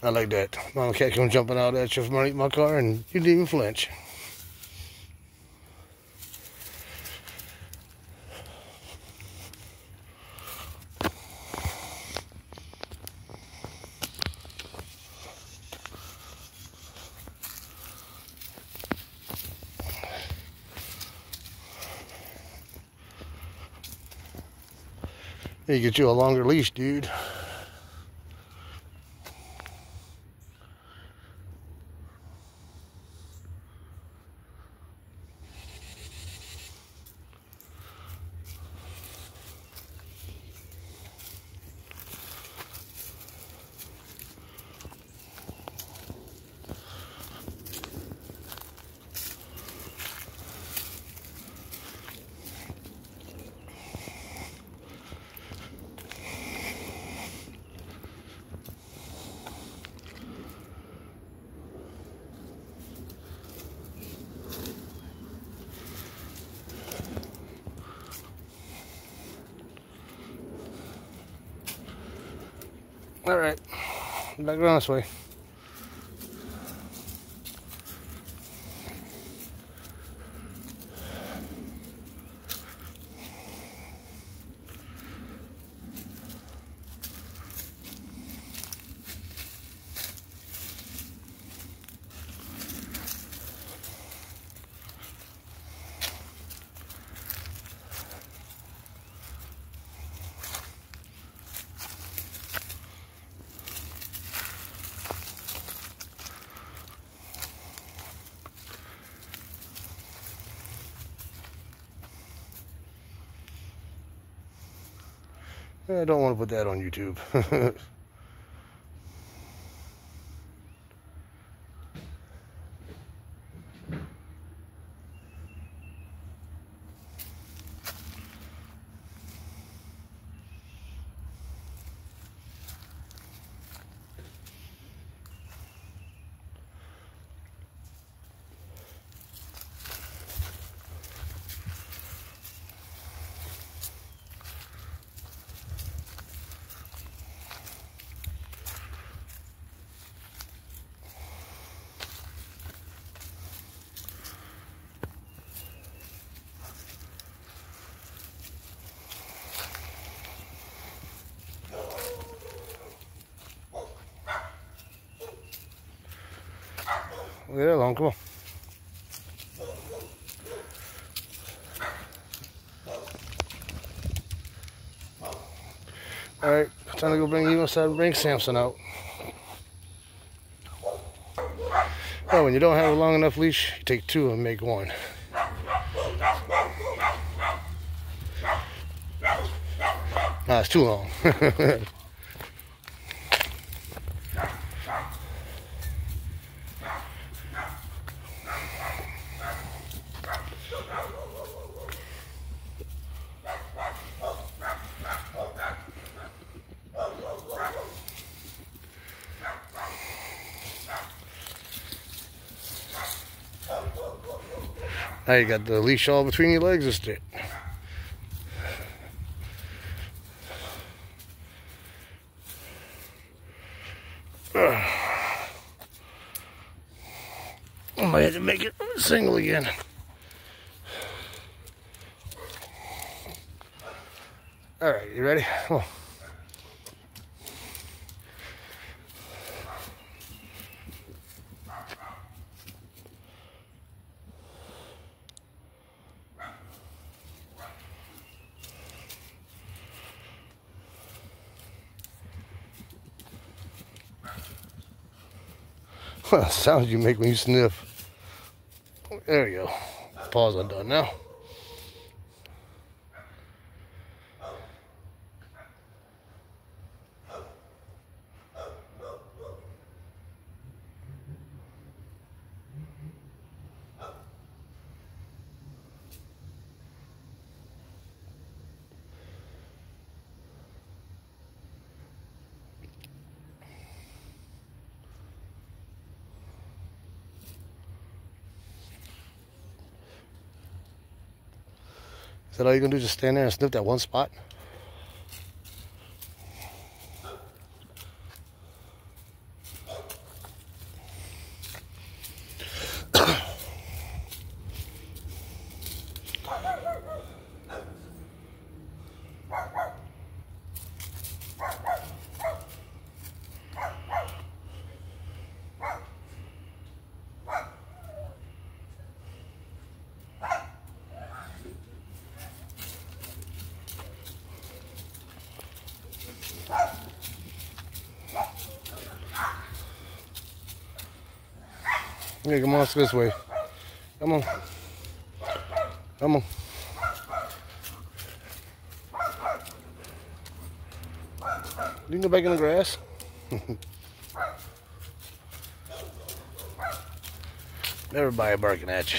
I like that. Mama cat come jumping out at you from underneath my car and you didn't even flinch. You get you a longer leash, dude. All right, back around this way. I don't want to put that on YouTube. Look at that long, come on. Alright, time to go bring you inside and bring Samson out. Oh, when you don't have a long enough leash, you take two and make one. Ah, it's too long. Now you got the leash all between your legs, isn't it? I might have to make it single again. Alright, you ready? Come on. Sounds you make when you sniff. There we go. Paws are done now. Is that all you're gonna do? Just stand there and sniff that one spot? Yeah, come on, this way. Come on. Come on. You can go back in the grass. Everybody barking at you.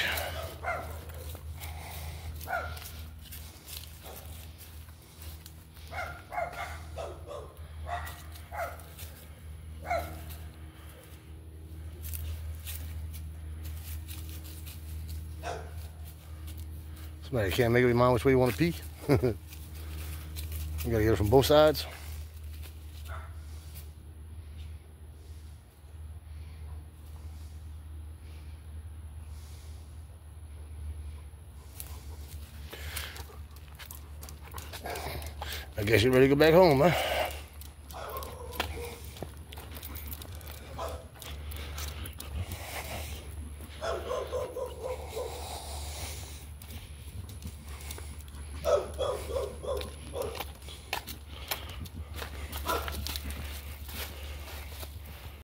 Somebody can't make up your mind which way you want to pee. You gotta get it from both sides. I guess you're ready to go back home, huh?